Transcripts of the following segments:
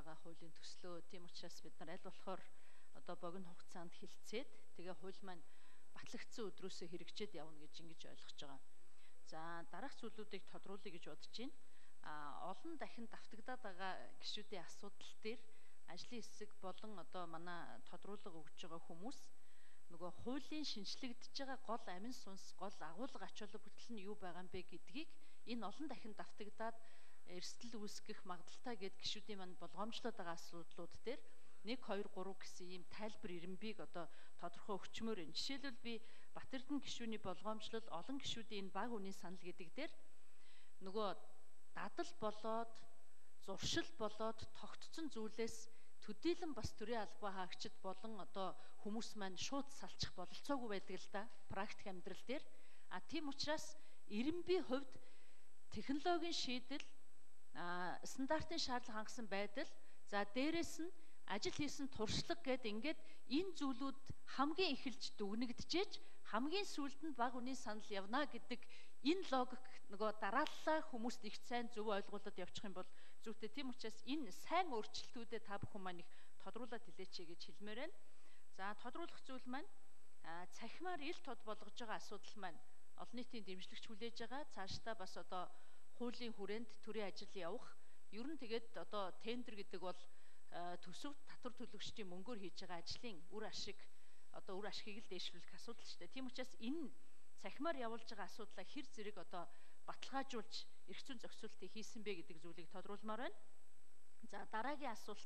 байгаа хуулийн төслөө. Тийм учраас бид нар аль болохоор одоо богино хугацаанд хилцээд тэгээ хууль маань батлагдсан өдрөөсөө хэрэгжээд явна гэж ингэж ойлгож байгаа. За дараах зүйлүүдийг тодруулъя гэж бодож байна. Олон дахин давтагдаад байгаа гишүүдийн асуудал дээр ажлын хэсэг болон одоо манай тодруулга өгж байгаа хүмүүс нөгөө хуулийн шинжлэгдэж байгаа гол амин сүнс, гол агуулга ач холбогдол нь юу байгаа юм бэ гэдгийг энэ олон дахин давтагдаад эрсдэл үүсгэх магадaltaй гэд гишүүдийн манд болгоомжлоод байгаа асуудлууд дээр 1 2 3 гэсэн ийм тайлбар ирэмбийг одоо тодорхой өгчмөр энэ. Жишээлбэл би Бат Эрдэнэ гишүүний болгоомжлол олон гишүүдийн баг үнийн санал гэдэг дээр нөгөө дадал болоод зуршил болоод тогтцсон зүйлээс төдийлөн бас төрийн албан хаагчид болон одоо хүмүүс маань шууд салчих бололцоогүй байдаг л да практик амьдрал дээр. Тийм учраас ирэмбийн хувьд технологийн шийдэл, стандартын шаардлага хангасан байдал, за дээрэс нь ажил хийсэн туршлага гэд ингээд энэ зүйлүүд хамгийн эхэлж дүгнэгдэжээж хамгийн сүүлд нь баг үнийн санал явна гэдэг энэ логик нөгөө дарааллаа хүмүүст их сайн зөв ойлгуулад явчих юм бол зүйтэй. Тийм учраас энэ сайн өөрчлөлтүүдэд та бүхэн маань их тодруулаад хэлээч гэж хэлмээр байна. За тодруулах зүйл маань цахимаар ил тод болгож байгаа асуудал маань олон нийтийн дэмжлэгч хүлээж байгаа. Цаашдаа бас одоо хуулийн хүрээнд төрийн ажил явах. Ер нь тэгээд одоо тендер гэдэг бол төсөв татвар төлөгчдийн мөнгөөр хийж байгаа ажлын үр ашиг одоо үр ашгийг л дээшлүүлэх асуудал шүү дээ. Тийм учраас энэ цахимаар явуулж байгаа асуудлаа хэр зэрэг одоо баталгаажуулж эрх зүйн зохицуултыг хийсэн бэ гэдэг зүйлийг тодруулмаар байна. За дараагийн асуулт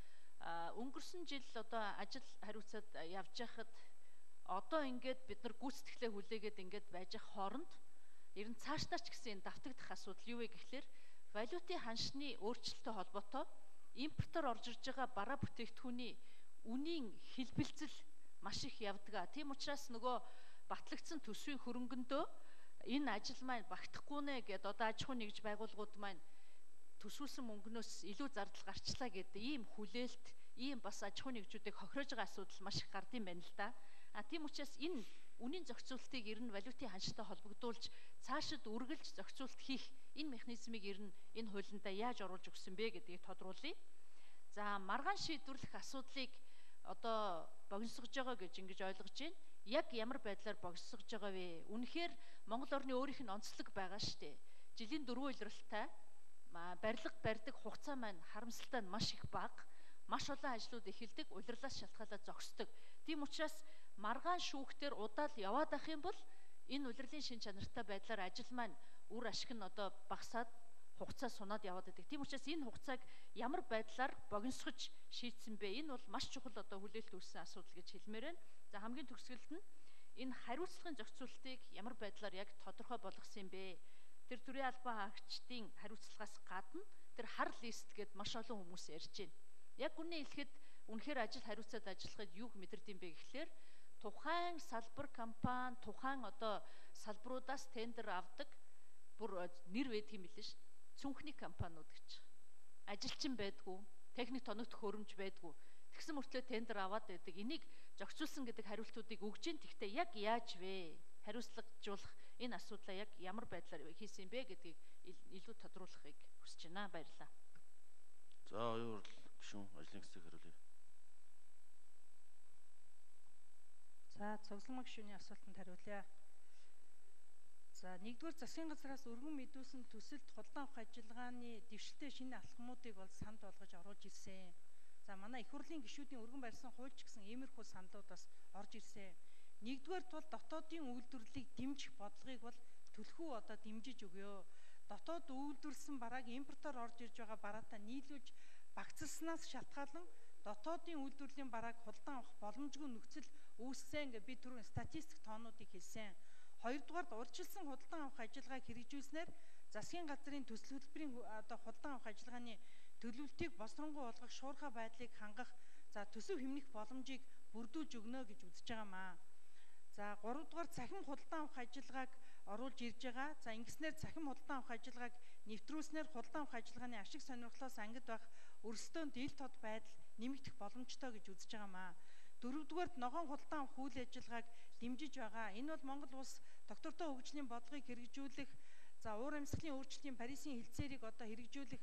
өнгөрсөн жил одоо ажил хариуцаад явж байхад одоо ингээд бид нар гүйцэтгэлээ хүлээгээд ингээд байж ах хооронд ер нь цаашдаа ч гэсэн энэ давтагдах асуудал юу вэ гэхлээр валютын ханшны өөрчлөлттэй холбоотой импортоор орж ирж байгаа бараа бүтээгдэхүүний үнийн хэлбэлцэл маш их явдаг. Тийм учраас нөгөө батлагдсан төсвийн хөрөнгөндөө энэ ажил маань багтахгүй нэ гэд одоо аж ахуйн нэгж байгууллагууд маань төсвүүлсэн мөнгнөөс илүү зардал гарчлаа гэдэг ийм хүлээлт, ийм бас аж ахуйн нэгжүүдийг хохироож байгаа асуудал маш их гардыг байна л да. Тийм учраас энэ үнийн зохицуултыг ер нь валютын ханштай холбогдуулж цаашид үргэлж зохицуулт хийх энэ механизмыг ер нь энэ хуулиндаа яаж оруулж өгсөн бэ гэдгийг тодруулъя. За маргаан шийдвэрлэх асуудлыг одоо богиносгож байгаа гэж ингэж ойлгож байна. Яг ямар байдлаар богиносгож байгаа вэ? Үнэхээр Монгол орны өөрийнх нь онцлог байгаа шүү дээ. Жилийн 4 улиралтай барилга барьдаг хугацаа маань харамсалтай нь маш их бага. Маш олон ажлууд эхэлдэг, улирлаас шалтгаалаад зогсдог. Тийм учраас маргаан шүүхтэр удаал яваад ах юм бол энэ улирлын шин чанартай байдлаар ажил маань үр ашиг нь одоо багасаад хугацаа сунаад яваад байдаг. Тийм учраас энэ хугацааг ямар байдлаар богиносгож шийдсэн бэ? Энэ бол маш чухал одоо хүлээлт үүссэн асуудал гэж хэлмээр байна. За хамгийн төгсгөлд нь энэ хариуцлагын зохицуултыг ямар байдлаар яг тодорхой болгосон юм бэ? Тэр төрийн албан хаагчдын хариуцлагаас гадна тэр хар лист гэд маш олон хүмүүс ярьж байна. Яг үнэ хэлэхэд үнэхээр ажил хариуцаад ажиллахад юуг мэдэрдэм бэ гэхлээр тухайн салбар компани тухайн одоо салбаруудаас тендер авдаг бүр нэр байдаг юм билээ ш. Цүнхний компаниуд гэж. Ажилчин байдгүй, техник тоногдох хөрөмж байдгүй. Тэгсэн мөртлөө тендер аваад байдаг. Энийг зохицуулсан гэдэг хариултуудыг өгж гин. Тэгтээ яг яаж вэ? Хариуцлагажуулах энэ асуудлаа яг ямар байдлаар хийсэн бэ гэдгийг илүү тодруулахыг хүсэж байна. Баярлалаа. За оюун гишүүн ажлын хэсэг хариулъя. За цуглан гишүүний асуултанд хариулъя. За нэгдүгээр засгийн газраас өргөн мэдүүлсэн төсөлд худалдан авах ажиллагааны дэвшилтэй шинэ алхмуудыг бол санд болгож оруулж ирсэн. За манай их хурлын гишүүдийн өргөн барьсан хуульч гэсэн иймэрхүү саналуд бас орж ирсэн. Нэгдүгээр тул дотоодын үйлдвэрлэлийг дэмжих бодлогыг бол төлхөө одоо дэмжиж өгөө. Дотоод үйлдвэрлэсэн барааг импортоор орж ирж байгаа бараатай нийлүүлж багцлснаас шалтгаалan дотоодын үйлдвэрлэлийн барааг худалдан авах боломжгүй нөхцөл үүссэн гэж би түрүүн статистик тоонуудыг хэлсэн. Хоёрдугаард урьдчилсан худалдан авах ажиллагааг хэрэгжүүлснээр засгийн газрын төсөл хөтөлбөрийн одоо худалдан авах ажиллагааны төлөвлөлтийг босронгуй болгох шуурхай байдлыг хангах за төсөв хэмнэх боломжийг бүрдүүлж өгнө гэж үзэж байгаамаа. За 3 дугаар цахим худалдан авах ажиллагааг оруулж ирж байгаа. За ингэснээр цахим худалдан авах ажиллагааг нэвтрүүлснээр худалдан авах ажиллагааны ашиг сонирхлоос ангид байх өрсөлдөөнд ил тод байдал нэмэгдэх боломжтой гэж үзэж байгаамаа. 4-дүгээрт ногоон худалдан авах үйл ажиллагааг дэмжиж байгаа. Энэ бол Монгол улс доктортой хөгжлийн бодлогыг хэрэгжүүлэх, за уур амьсгалын өөрчлөлтийн Парисын хэлцээрийг одоо хэрэгжүүлэх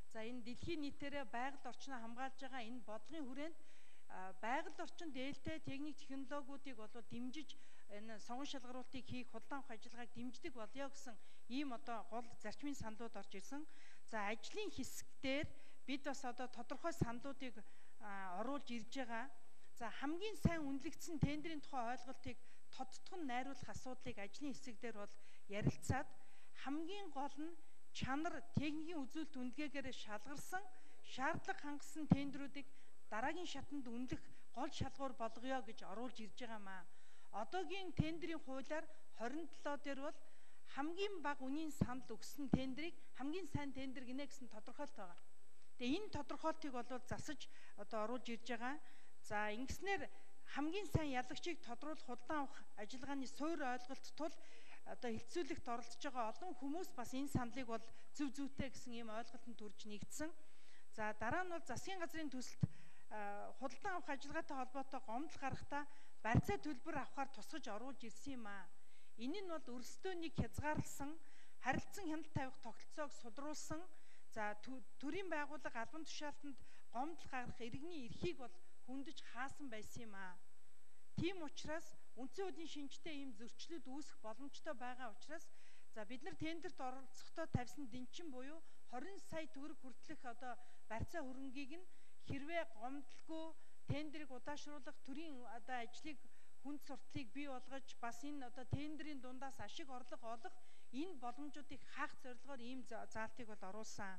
За энэ дэлхийн нийтээрээ байгаль орчноо хамгаалж байгаа энэ бодлогын хүрээнд байгаль орчин дээлтэй техник технологиудыг болоо дэмжиж энэ сонгон шалгаруултыг хийх худалдан авах ажиллагааг дэмждэг болёо гэсэн ийм одоо гол зарчмын саналууд орж ирсэн. За ажлын хэсгээр бид бас одоо тодорхой саналуудыг оруулж ирж байгаа. За хамгийн сайн үнэлэгдсэн тендерийн тухай ойлголтыг тодтгон найруулах асуудлыг ажлын хэсэг дээр бол ярилцаад хамгийн гол нь чанар техникийн үзүүлэлт үнэлгээгээр шалгарсан шаардлага хангасан тендерүүдийг дараагийн шатанд үнэлэх гол шалгуур болгоё гэж оруулж ирж байгаамаа. Одоогийн тендерийн хуулиар 27 дээр бол хамгийн бага үнийн санал өгсөн тендерийг хамгийн сайн тендер гинэ гэсэн тодорхойлт байгаа. Тэгээ энэ тодорхойлтыг бол засаж одоо оруулж ирж байгаа. За ингэснээр хамгийн сайн ялагчийг тодруулах худалдан авах ажиллагааны суурь ойлголт тул одоо хилцүүлэгт оролцож байгаа олон хүмүүс бас энэ саналыг бол зөв зүйтэй гэсэн ийм ойлголтод төрж нэгдсэн. За дараа нь бол засгийн газрын төсөлд худалдан авах ажиллагаатай холбоотой гомдол гарахдаа барьцаа төлбөр авахар тусгаж оруулж ирсэн юм аа. Энэ нь бол өрсөлдөөнийг хязгаарласан, харилцан хяналт тавих тогтолцоог сулруулсан. За төрийн байгууллага албан тушаалтанд гомдол гаргах иргэний эрхийг бол хөндөж хаасан байсан юм аа. Тийм учраас үндсэн хуулийн шинжтэй ийм зөрчлүүд үүсэх боломжтой байгаа учраас за бид нар тендерт оролцохдоо тавьсан дэнчин буюу 20 сая төгрөг хүртэлх одоо барьцаа хөрөнгийг нь хэрвээ гомдолгүй тендерийг удаашруулах төрийн одоо ажлыг хүнд сурталыг бий болгож бас энэ одоо тендерийн дундаас ашиг орлого олох энэ боломжуудыг хаах зорилгоор ийм заалтыг бол оруулсан.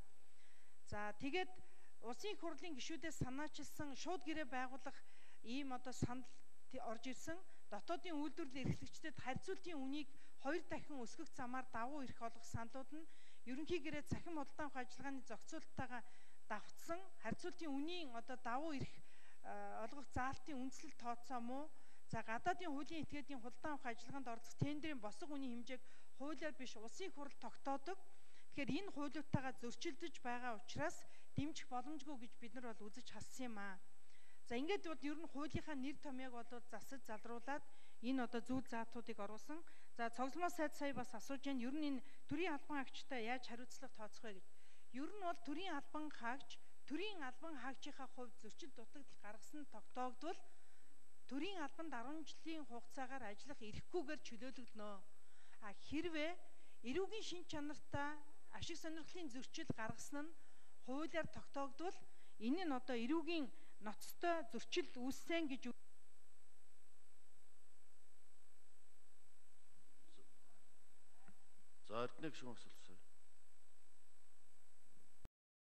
За тэгээд улсын их хурлын гишүүдээс санаачилсан шууд гэрээ байгуулах ийм одоо санал орж ирсэн. Дотоодын үйлдвэрлэл эрхлэгчдэд харьцуултын үнийг 2 дахин өсгөх замаар давуу эрх олгох саналууд нь ерөнхий гэрээ цахим худалдан авах ажиллагааны зохицуулттайгаа давтсан харьцуултын үнийн одоо давуу эрх олгох заалтын үндслэл тооцоо муу. За гадаадын хуулийн этгээдийн худалдан авах ажиллагаанд оролцох тендерийн босго үнийн хэмжээг хуулиар биш улсын их хурл тогтоодог. Тэгэхээр энэ хуулиудтайгаа зөрчилдөж байгаа учраас дэмжих боломжгүй гэж бид нар бол үзэж хассан юм аа. За ингээд бол ер нь хуулийнхаа нэр томьёог бол засаж залруулад энэ одоо зүйл заатуудыг оруулсан. За цогцлмоо сайд сая бас асууж байна. Ер нь энэ төрийн албан хаагчтай яаж хариуцлага тооцох вэ гэж. Ер нь бол төрийн албан хаагчийнхаа хувьд зөрчил дутагдал гаргасан тогтоогдвол төрийн албанд 10 жилийн хугацаагаар ажиллах эрхгүйгээр чөлөөлөгдөнө. А хэрвээ эрүүгийн шин чанартай ашиг сонирхлын зөрчил гаргасан нь хуулиар тогтоогдвол энэ нь одоо эрүүгийн ноцтой зөрчил үүссэн гэж. За эрдэнэ гишүүн асуулт.